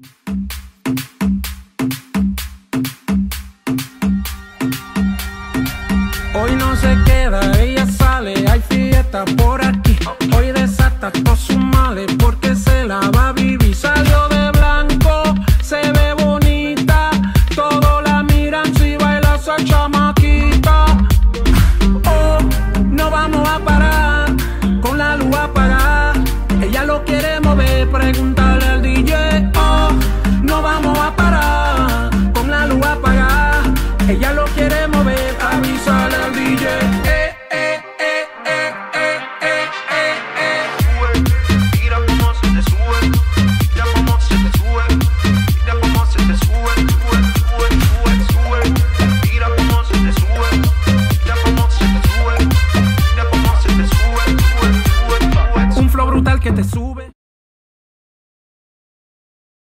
Hoy no se queda, ella sale, hay fiesta por aquí. Hoy desata todos sus males porque se la va a vivir. Salió de blanco, se ve bonita, todos la miran si baila esa chamaquita. Oh, no vamos a parar con la luz apagada. Ella lo quiere mover, pregunta